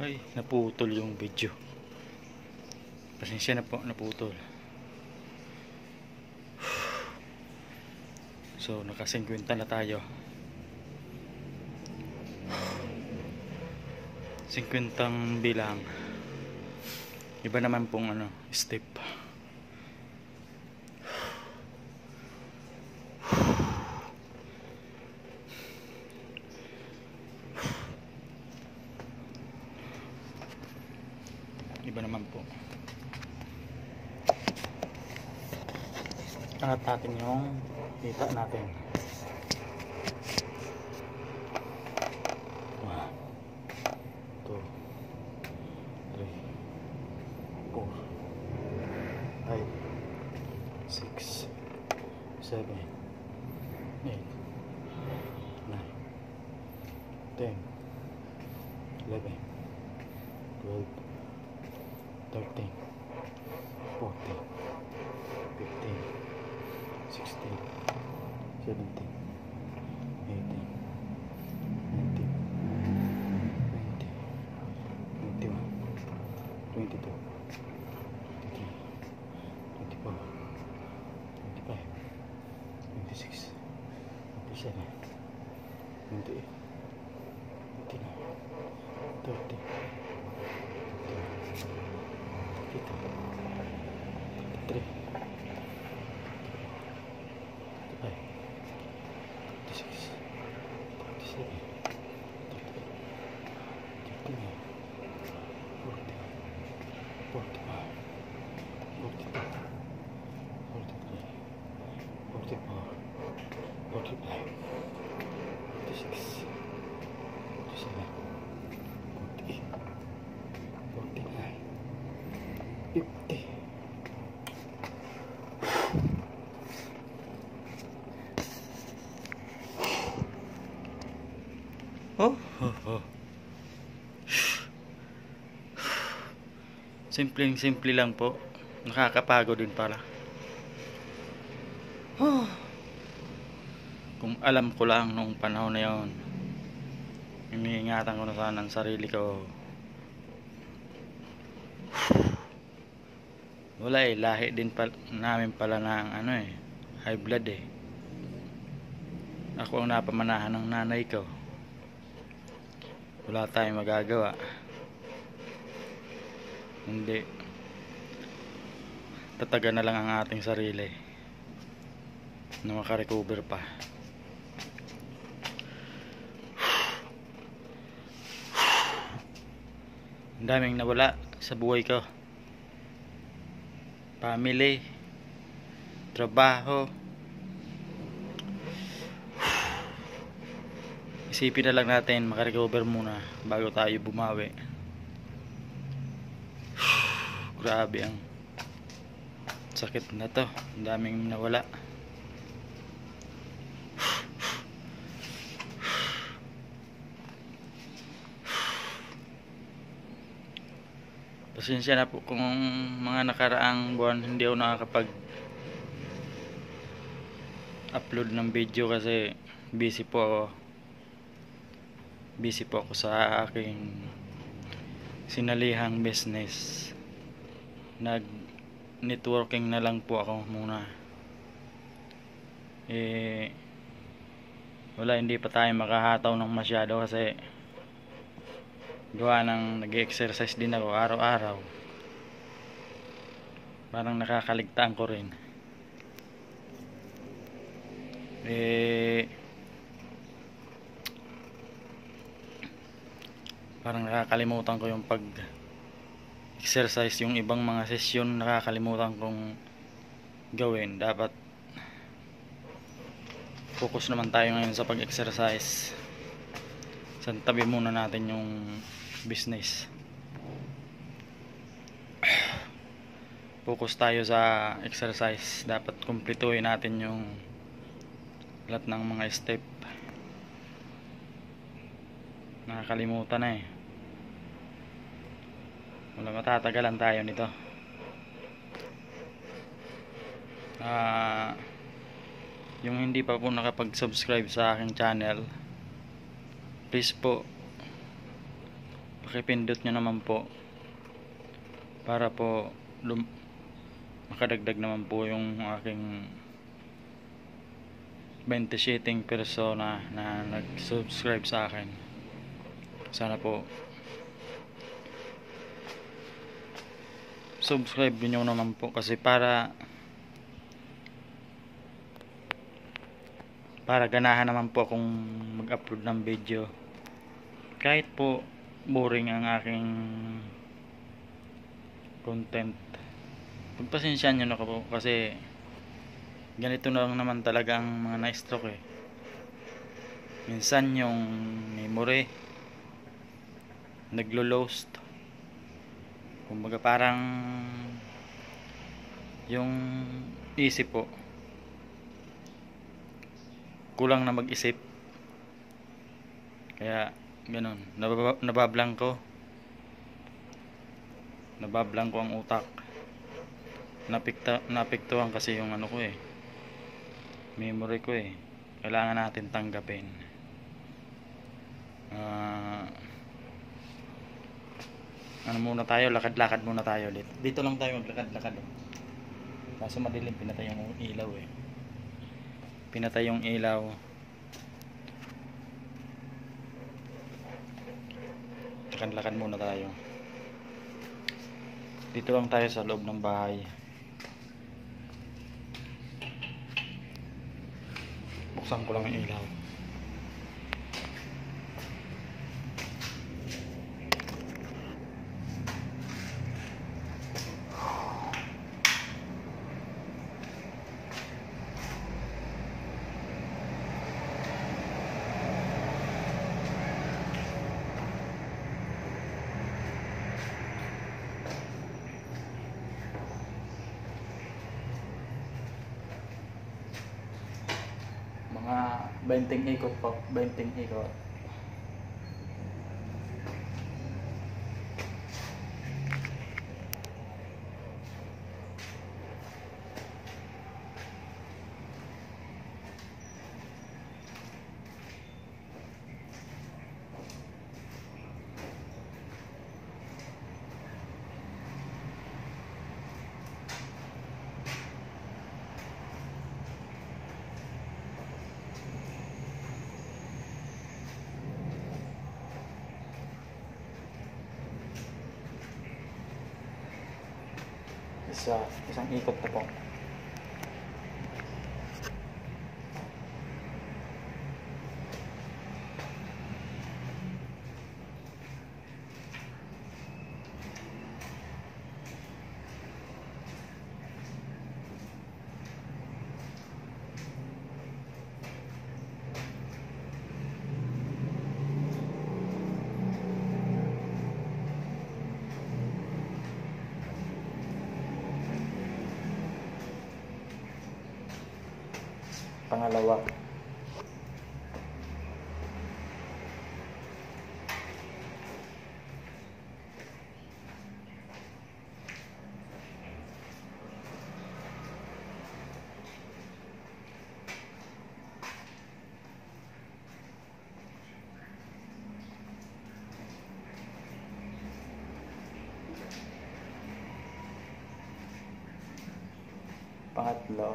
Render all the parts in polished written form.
Ay, naputol yung video. Pasensya na po, naputol. So, naka 50 na tayo. 50 bilang. Iba naman pong step. Iba naman po. Angat natin yung kita natin. 1, 2, 3, 4, 5, 6, 7, 8, 9, 10, 11, 12, 13, 14, 15, 16, 17, 18, 19, 20, 21, 22, 23, 24, 25, 26, 27, 28, 29, 30, 33, 36, 37, 38, 39, 40, 41, 42, 43, 44, 45, 46, 47, 48, 49, 50. Simple lang po. Nakakapagod din pala. Kung alam ko lang nung panahon na yon, iniingatan ko na sana ang sarili ko. Wala lahi din namin pala ng high blood eh. Ako ang napamanahan ng nanay ko. Wala tayong magagawa. Hindi, tataga na lang ang ating sarili na makarecover pa. Ang daming nawala sa buhay ko. Family, trabaho. Isipin na lang natin makarecover muna bago tayo bumawi. Grabe ang sakit na to. Ang daming nawala. Pasensya na po kung mga nakaraang buwan hindi ako nakakapag upload ng video kasi busy po ako sa aking sinalihang business. Nag networking na lang po ako muna. Wala, hindi pa tayo makahataw ng masyado kasi gawa ng nag-exercise din ako araw-araw. Parang nakakaligtaan ko rin. Parang nakakalimutan ko yung pag-exercise, yung ibang mga sesyon nakakalimutan kong gawin. Dapat focus naman tayo ngayon sa pag-exercise. Santabi muna natin yung business. Focus tayo sa exercise. Dapat kumpletuhin natin yung lahat ng mga step. Nakakalimutan na eh. Wala, matatagalan tayo nito. Yung hindi pa po nakapag-subscribe sa aking channel, please po pakipindot nyo naman po para po makadagdag naman po yung aking 27 persona na nag-subscribe sa akin. Sana po subscribe nyo naman po, kasi para ganahan naman po akong mag-upload ng video, kahit po boring ang aking content. Pagpasensyahan nyo na po, kasi ganito na lang naman talaga ang mga na-stroke eh. Minsan yung memory naglo-lost, kumbaga parang yung isip po kulang na mag-isip, kaya ganun, nabablanko ang utak. Napektuhan kasi yung ano ko eh, memory ko eh. Kailangan natin tanggapin. Ano muna tayo, lakad-lakad muna tayo dito lang tayo maglakad-lakad oh. Kaso madilim, pinatay yung ilaw eh. Pinatay yung ilaw. Lakad-lakad muna tayo. Dito lang tayo sa loob ng bahay. Buksan ko lang yung ilaw. Mga 20 ikot po, 20 ikot. Isang ikot na po. Pangalawa. Pangatlo.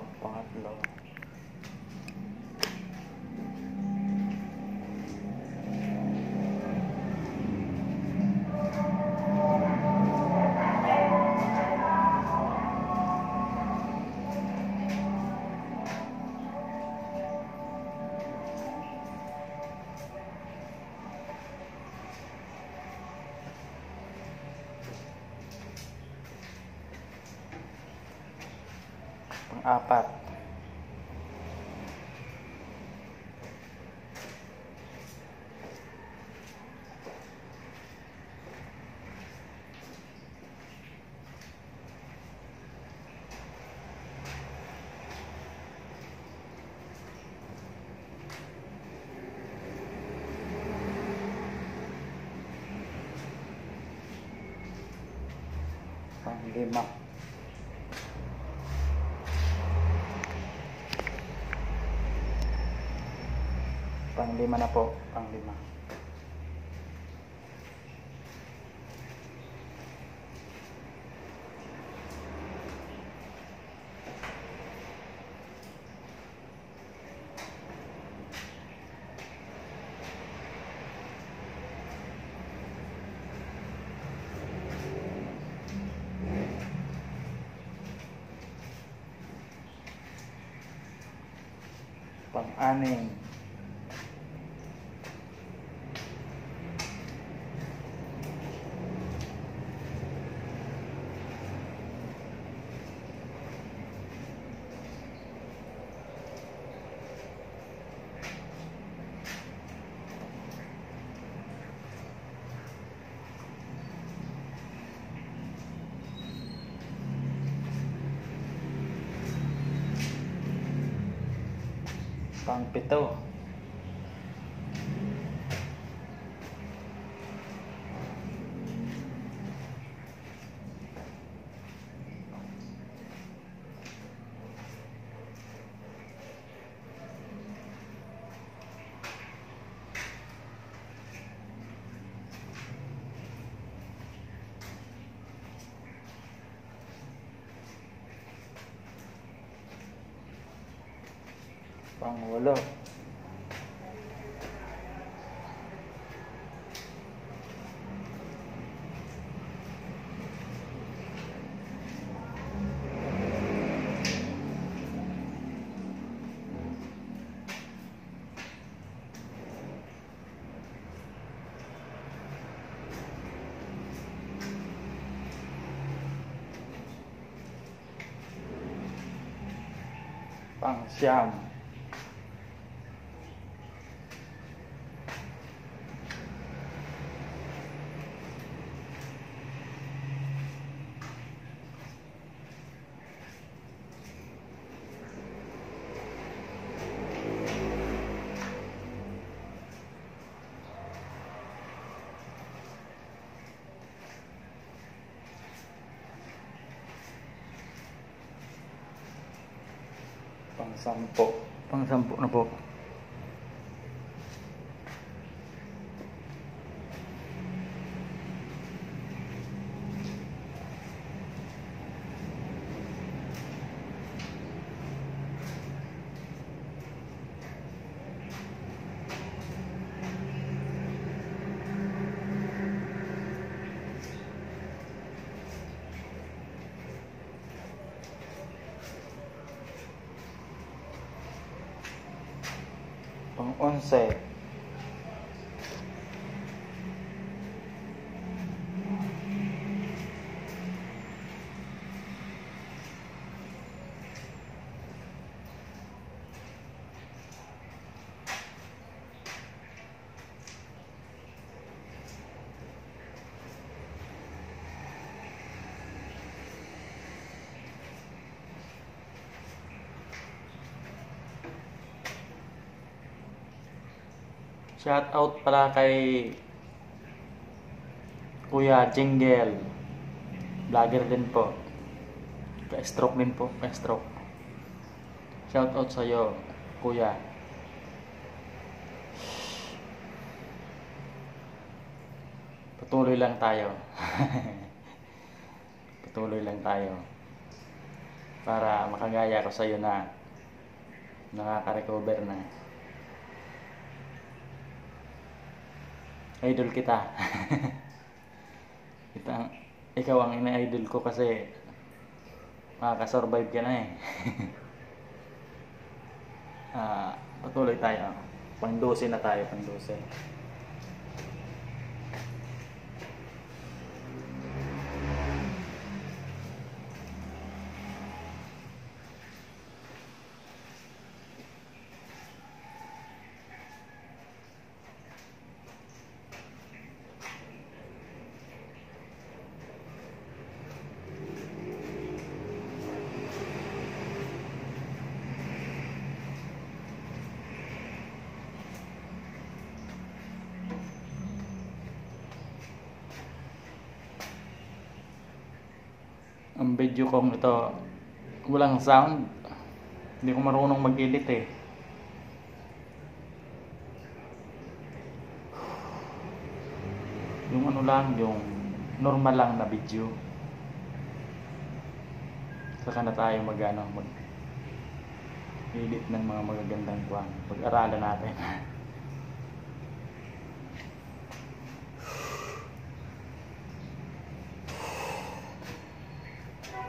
Pang-apat. Pang-lima. Pang-lima na po. Pang-lima. Pang-anim. Pang-pito. Pang-walo. Pang-siyam. Pang-sampo. Pang-sampo na po. Pang-11. Shout out pala kay Kuya Jingle. Vlogger din po. Ka-stroke din po. Ka-stroke. Shout out sa'yo, Kuya. Patuloy lang tayo. Patuloy lang tayo. Para makagaya ko sa'yo na nakaka-recover na. Idol kita. Ikaw ang ina-idol ko kasi makaka-survive ka na eh. Patuloy tayo. Pang-12 na tayo, pang-12. Ang video kong ito walang sound, hindi ko marunong mag-edit eh. Yung ano lang, yung normal lang na video. Saka na tayo mag-edit ng mga magagandang kuwan. Pag-aralan natin.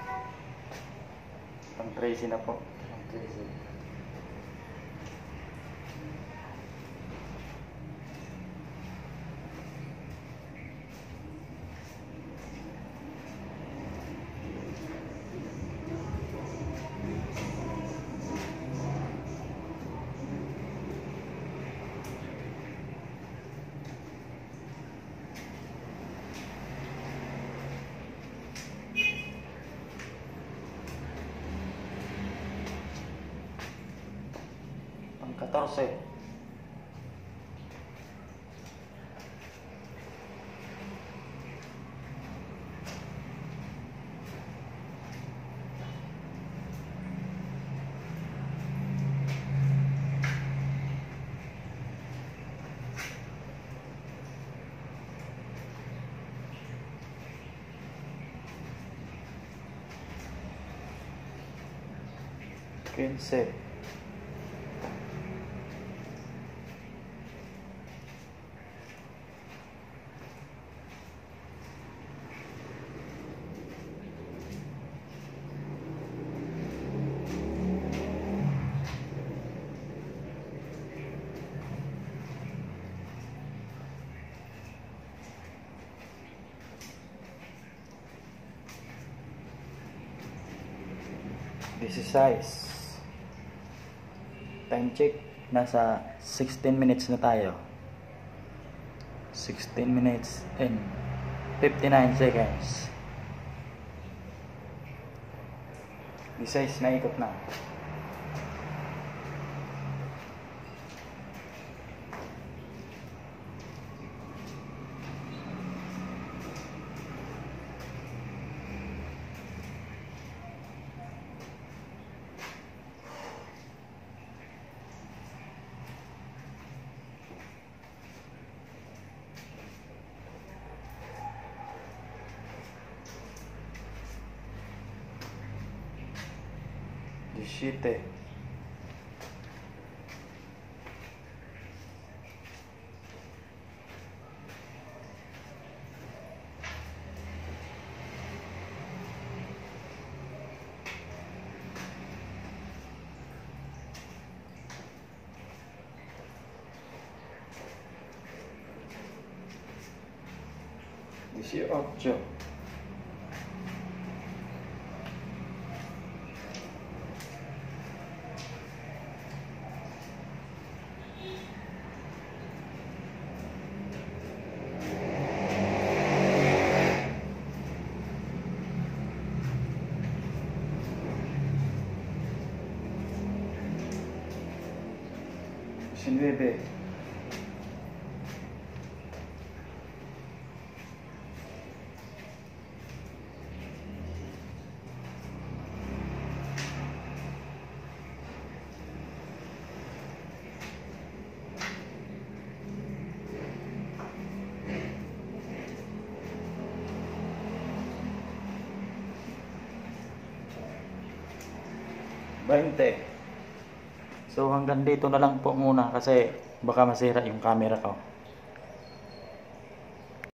Pang 13 na po. Pang 13. 14. Quince. This is size. Time check, nasa 16 minutes na tayo. 16 minutes and 59 seconds. This size na ikot na. Dishite. Dieciocho. Nueve. So hanggang dito na lang po muna kasi baka masira yung camera ko.